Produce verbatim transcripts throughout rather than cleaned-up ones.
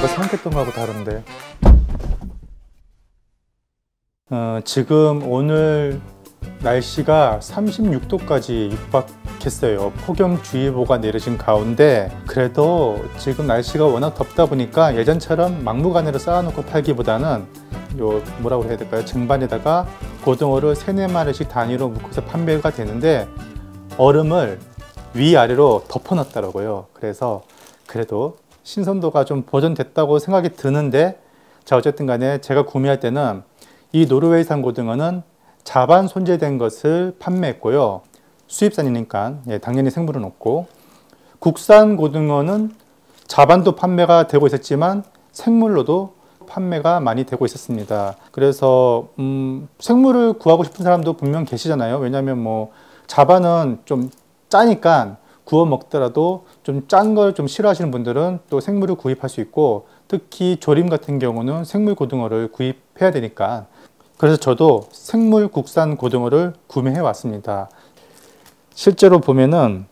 내가 생각했던 거하고 다른데. 어, 지금 오늘 날씨가 삼십육 도까지 육박했어요. 폭염주의보가 내려진 가운데 그래도 지금 날씨가 워낙 덥다 보니까 예전처럼 막무가내로 쌓아놓고 팔기보다는 요 뭐라고 해야 될까요? 쟁반에다가 고등어를 세네 마리씩 단위로 묶어서 판매가 되는데 얼음을 위아래로 덮어놨더라고요. 그래서 그래도 신선도가 좀 보존됐다고 생각이 드는데, 자 어쨌든 간에 제가 구매할 때는 이 노르웨이산 고등어는 자반 손질된 것을 판매했고요. 수입산이니까 예, 당연히 생물은 없고, 국산 고등어는 자반도 판매가 되고 있었지만 생물로도 판매가 많이 되고 있었습니다. 그래서 음, 생물을 구하고 싶은 사람도 분명 계시잖아요. 왜냐하면 뭐 자반은 좀 짜니까 구워 먹더라도 좀 짠 걸 좀 싫어하시는 분들은 또 생물을 구입할 수 있고, 특히 조림 같은 경우는 생물 고등어를 구입해야 되니까, 그래서 저도 생물 국산 고등어를 구매해 왔습니다. 실제로 보면은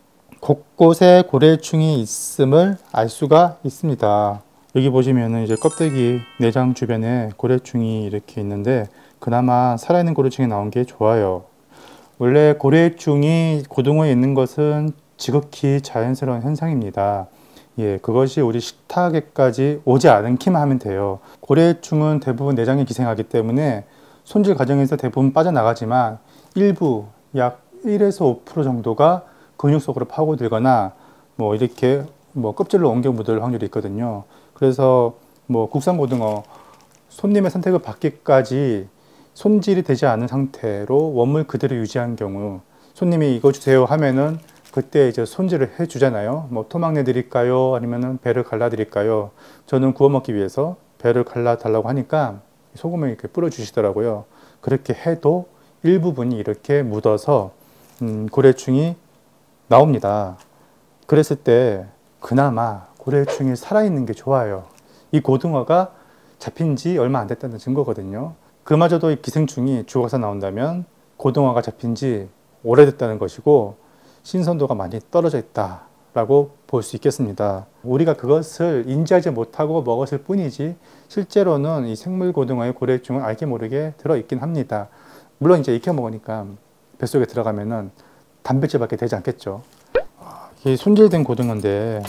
곳곳에 고래충이 있음을 알 수가 있습니다. 여기 보시면은 이제 껍데기 내장 주변에 고래충이 이렇게 있는데 그나마 살아있는 고래충이 나온 게 좋아요. 원래 고래충이 고등어에 있는 것은 지극히 자연스러운 현상입니다. 예, 그것이 우리 식탁에까지 오지 않기만 하면 돼요. 고래충은 대부분 내장에 기생하기 때문에 손질 과정에서 대부분 빠져나가지만 일부 약 일에서 오 퍼센트 정도가 근육 속으로 파고들거나 뭐 이렇게 뭐 껍질로 옮겨 묻을 확률이 있거든요. 그래서 뭐 국산 고등어 손님의 선택을 받기까지 손질이 되지 않은 상태로 원물 그대로 유지한 경우, 손님이 이거 주세요 하면은 그때 이제 손질을 해 주잖아요. 뭐 토막내 드릴까요? 아니면은 배를 갈라 드릴까요? 저는 구워 먹기 위해서 배를 갈라 달라고 하니까 소금을 이렇게 뿌려 주시더라고요. 그렇게 해도 일부분이 이렇게 묻어서 음, 고래충이 나옵니다. 그랬을 때 그나마 고래충이 살아있는 게 좋아요. 이 고등어가 잡힌 지 얼마 안 됐다는 증거거든요. 그마저도 이 기생충이 죽어서 나온다면 고등어가 잡힌 지 오래됐다는 것이고 신선도가 많이 떨어져 있다라고 볼 수 있겠습니다. 우리가 그것을 인지하지 못하고 먹었을 뿐이지 실제로는 이 생물 고등어의 고래충은 알게 모르게 들어있긴 합니다. 물론 이제 익혀 먹으니까 뱃속에 들어가면은 단백질밖에 되지 않겠죠. 이게 손질된 고등어인데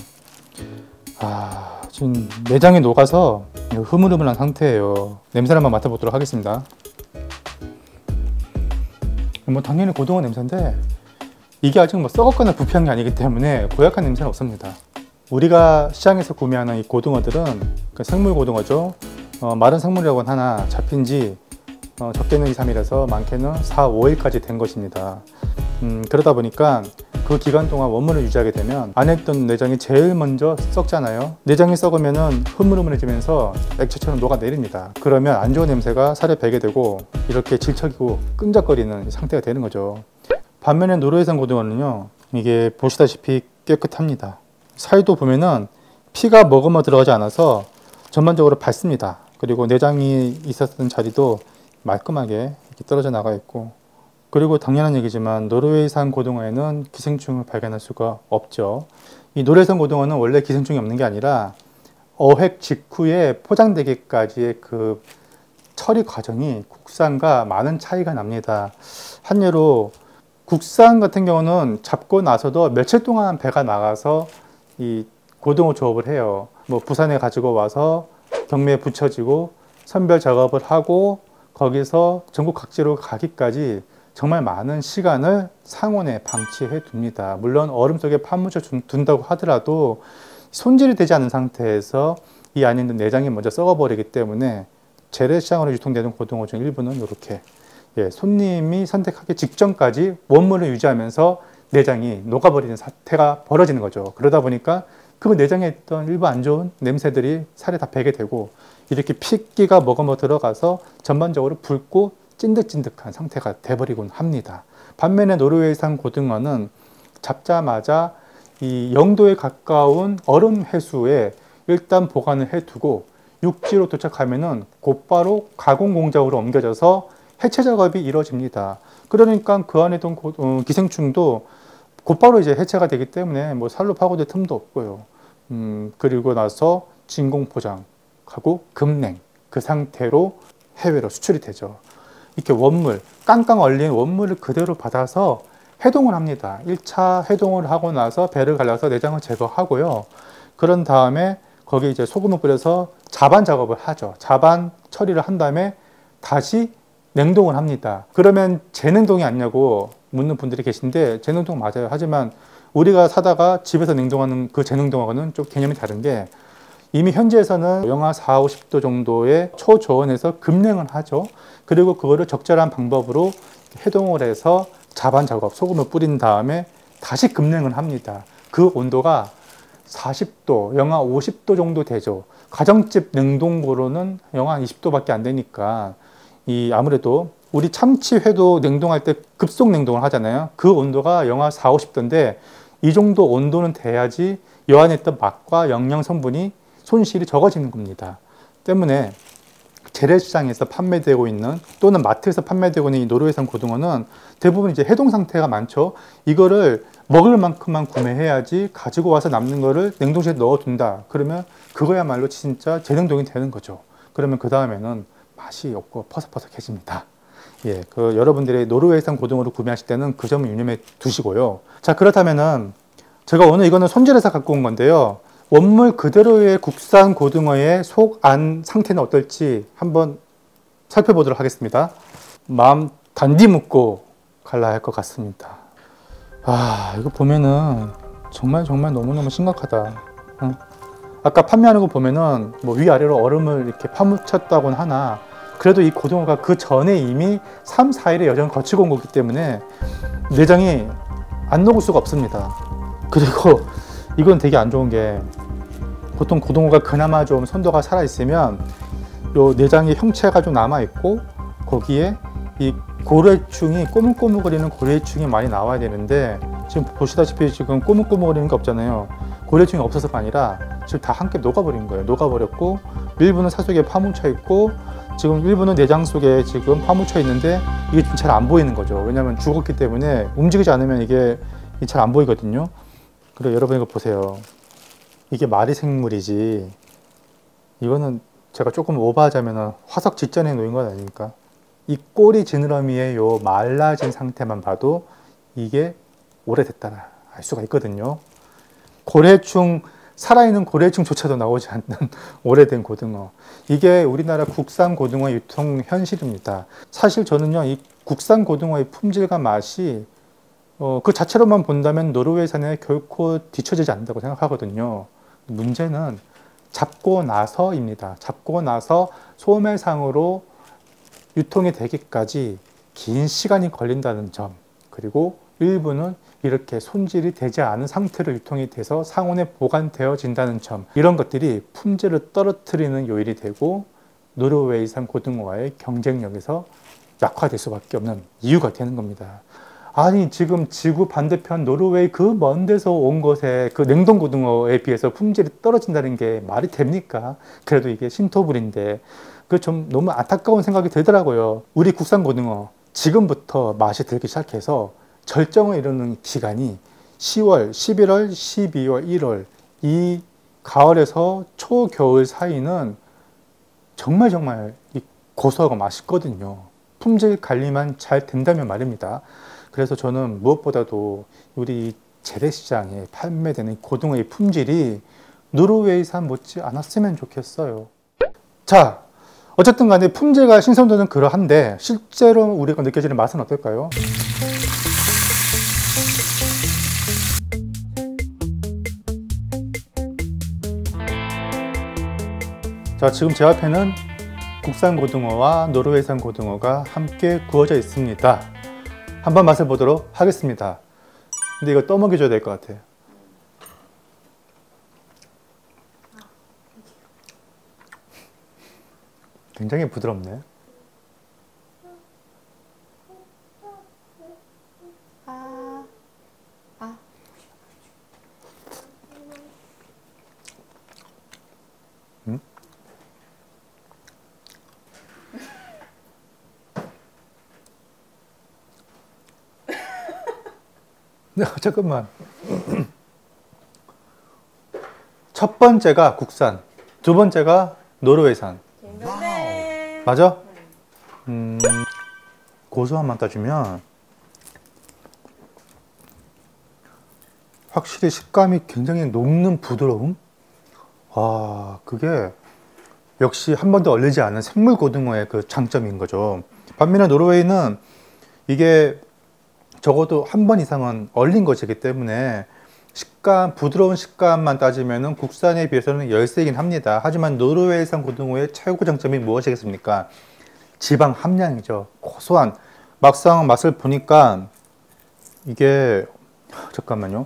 아, 지금 내장이 녹아서 흐물흐물한 상태예요. 냄새를 한번 맡아보도록 하겠습니다. 뭐 당연히 고등어 냄새인데 이게 아직 뭐 썩었거나 부패한 게 아니기 때문에 고약한 냄새는 없습니다. 우리가 시장에서 구매하는 이 고등어들은 그 생물 고등어죠. 어, 마른 생물이라고는 하나 잡힌 지 어, 적게는 이, 삼 일에서 많게는 사, 오 일까지 된 것입니다. 음, 그러다 보니까 그 기간 동안 원물을 유지하게 되면 안에 있던 내장이 제일 먼저 썩잖아요. 내장이 썩으면은 흐물흐물해지면서 액체처럼 녹아내립니다. 그러면 안 좋은 냄새가 살에 배게 되고 이렇게 질척이고 끈적거리는 상태가 되는 거죠. 반면에 노르웨이산 고등어는요, 이게 보시다시피 깨끗합니다. 살도 보면은 피가 머금어 들어가지 않아서 전반적으로 밝습니다. 그리고 내장이 있었던 자리도 말끔하게 이렇게 떨어져 나가 있고, 그리고 당연한 얘기지만 노르웨이산 고등어에는 기생충을 발견할 수가 없죠. 이 노르웨이산 고등어는 원래 기생충이 없는 게 아니라 어획 직후에 포장되기까지의 그 처리 과정이 국산과 많은 차이가 납니다. 한 예로 국산 같은 경우는 잡고 나서도 며칠 동안 배가 나가서 이 고등어 조업을 해요. 뭐 부산에 가지고 와서 경매에 붙여지고 선별 작업을 하고 거기서 전국 각지로 가기까지 정말 많은 시간을 상온에 방치해 둡니다. 물론 얼음 속에 파묻혀 둔다고 하더라도 손질이 되지 않은 상태에서 이 안에 있는 내장이 먼저 썩어버리기 때문에 재래시장으로 유통되는 고등어 중 일부는 이렇게 예, 손님이 선택하기 직전까지 원물을 유지하면서 내장이 녹아버리는 사태가 벌어지는 거죠. 그러다 보니까 그 내장에 있던 일부 안 좋은 냄새들이 살에 다 배게 되고 이렇게 핏기가 머금어 들어가서 전반적으로 붉고 찐득찐득한 상태가 돼버리곤 합니다. 반면에 노르웨이산 고등어는 잡자마자 이 영도에 가까운 얼음 해수에 일단 보관을 해두고 육지로 도착하면은 곧바로 가공 공장으로 옮겨져서 해체 작업이 이루어집니다. 그러니까 그 안에 있던 고, 어, 기생충도 곧바로 이제 해체가 되기 때문에 뭐 살로 파고들 틈도 없고요. 음, 그리고 나서 진공 포장하고 급냉 그 상태로 해외로 수출이 되죠. 이렇게 원물, 깡깡 얼린 원물을 그대로 받아서 해동을 합니다. 일 차 해동을 하고 나서 배를 갈라서 내장을 제거하고요. 그런 다음에 거기에 이제 소금을 뿌려서 자반 작업을 하죠. 자반 처리를 한 다음에 다시 냉동을 합니다. 그러면 재냉동이 아니냐고 묻는 분들이 계신데 재냉동 맞아요. 하지만 우리가 사다가 집에서 냉동하는 그 재냉동하고는 좀 개념이 다른 게 이미 현지에서는 영하 사, 오십 도 정도의 초저온에서 급냉을 하죠. 그리고 그거를 적절한 방법으로 해동을 해서 자반 작업, 소금을 뿌린 다음에 다시 급냉을 합니다. 그 온도가 사십 도, 영하 오십 도 정도 되죠. 가정집 냉동고로는 영하 이십 도밖에 안 되니까 이 아무래도 우리 참치회도 냉동할 때 급속 냉동을 하잖아요. 그 온도가 영하 사, 오십 도인데 이 정도 온도는 돼야지 여 안에 있던 맛과 영양 성분이 손실이 적어지는 겁니다. 때문에 재래시장에서 판매되고 있는 또는 마트에서 판매되고 있는 이 노르웨이산 고등어는 대부분 이제 해동 상태가 많죠. 이거를 먹을 만큼만 구매해야지 가지고 와서 남는 거를 냉동실에 넣어둔다. 그러면 그거야말로 진짜 재냉동이 되는 거죠. 그러면 그 다음에는 맛이 없고 퍼석퍼석해집니다. 예, 그 여러분들이 노르웨이산 고등어를 구매하실 때는 그 점을 유념해 두시고요. 자, 그렇다면은 제가 오늘 이거는 손질해서 갖고 온 건데요. 원물 그대로의 국산 고등어의 속, 안 상태는 어떨지 한번 살펴보도록 하겠습니다. 마음 단디 묶고 갈라야 할 것 같습니다. 아, 이거 보면은 정말 정말 너무너무 심각하다. 응? 아까 판매하는 거 보면은 뭐 위아래로 얼음을 이렇게 파묻혔다고는 하나 그래도 이 고등어가 그 전에 이미 삼, 사 일의 여정을 거치고 온 거기 때문에 내장이 안 녹을 수가 없습니다. 그리고 이건 되게 안 좋은 게 보통 고등어가 그나마 좀 선도가 살아있으면 요 내장의 형체가 좀 남아있고 거기에 이 고래충이 꼬물꼬물거리는 고래충이 많이 나와야 되는데 지금 보시다시피 지금 꼬물꼬물거리는 게 없잖아요. 고래충이 없어서가 아니라 지금 다 함께 녹아버린 거예요. 녹아버렸고 일부는 살 속에 파묻혀 있고 지금 일부는 내장 속에 지금 파묻혀 있는데 이게 좀 잘 안 보이는 거죠. 왜냐하면 죽었기 때문에 움직이지 않으면 이게 잘 안 보이거든요. 그리고 여러분 이거 보세요. 이게 말이 생물이지 이거는 제가 조금 오버하자면 화석 직전에 놓인 건 아닙니까? 이 꼬리 지느러미의 요 말라진 상태만 봐도 이게 오래됐다라 알 수가 있거든요. 고래충, 살아있는 고래충조차도 나오지 않는 오래된 고등어. 이게 우리나라 국산 고등어 유통 현실입니다. 사실 저는요, 이 국산 고등어의 품질과 맛이 어, 그 자체로만 본다면 노르웨이산에 결코 뒤처지지 않는다고 생각하거든요. 문제는 잡고 나서입니다. 잡고 나서 소매상으로 유통이 되기까지 긴 시간이 걸린다는 점, 그리고 일부는 이렇게 손질이 되지 않은 상태로 유통이 돼서 상온에 보관되어진다는 점, 이런 것들이 품질을 떨어뜨리는 요인이 되고 노르웨이산 고등어와의 경쟁력에서 약화될 수밖에 없는 이유가 되는 겁니다. 아니 지금 지구 반대편 노르웨이 그 먼 데서 온 것에 그 냉동 고등어에 비해서 품질이 떨어진다는 게 말이 됩니까? 그래도 이게 신토불인데 그 좀 너무 안타까운 생각이 들더라고요. 우리 국산 고등어 지금부터 맛이 들기 시작해서 절정을 이루는 기간이 시월, 십일월, 십이월, 일월 이 가을에서 초겨울 사이는 정말 정말 고소하고 맛있거든요. 품질 관리만 잘 된다면 말입니다. 그래서 저는 무엇보다도 우리 재래시장에 판매되는 고등어의 품질이 노르웨이산 못지 않았으면 좋겠어요. 자, 어쨌든 간에 품질과 신선도는 그러한데 실제로 우리가 느껴지는 맛은 어떨까요? 자, 지금 제 앞에는 국산 고등어와 노르웨이산 고등어가 함께 구워져 있습니다. 한번 맛을 보도록 하겠습니다. 근데 이거 떠먹여줘야 될 것 같아요. 굉장히 부드럽네. 아, 아. 음? 네, 잠깐만. 첫 번째가 국산, 두 번째가 노르웨이산. 네. 맞아? 음, 고소한 맛 따지면 확실히 식감이 굉장히 녹는 부드러움? 와, 그게 역시 한 번도 얼리지 않은 생물 고등어의 그 장점인 거죠. 반면에 노르웨이는 이게 적어도 한 번 이상은 얼린 것이기 때문에 식감, 부드러운 식감만 따지면 국산에 비해서는 열세이긴 합니다. 하지만 노르웨이산 고등어의 최고 장점이 무엇이겠습니까? 지방 함량이죠. 고소한. 막상 맛을 보니까 이게 잠깐만요.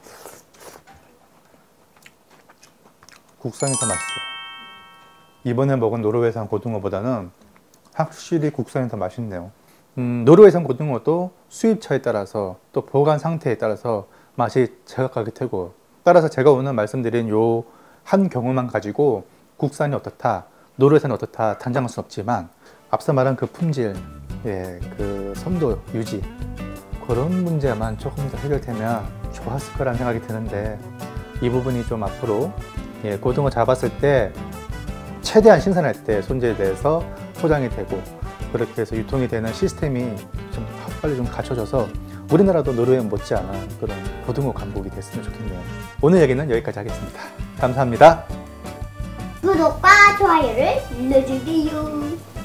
국산이 더 맛있어요. 이번에 먹은 노르웨이산 고등어보다는 확실히 국산이 더 맛있네요. 음, 노르웨이산 고등어도 수입처에 따라서 또 보관 상태에 따라서 맛이 제각각이 되고, 따라서 제가 오늘 말씀드린 요 한 경우만 가지고 국산이 어떻다, 노르웨이산이 어떻다 단정할 수는 없지만 앞서 말한 그 품질, 예, 그 선도 유지, 그런 문제만 조금 더 해결되면 좋았을 거라는 생각이 드는데, 이 부분이 좀 앞으로, 예, 고등어 잡았을 때 최대한 신선할 때 손질에 대해서 포장이 되고 그렇게 해서 유통이 되는 시스템이 좀 빨리 좀 갖춰져서 우리나라도 노르웨이 못지않은 그런 고등어 강국이 됐으면 좋겠네요. 오늘 얘기는 여기까지 하겠습니다. 감사합니다. 구독과 좋아요를 눌러주세요.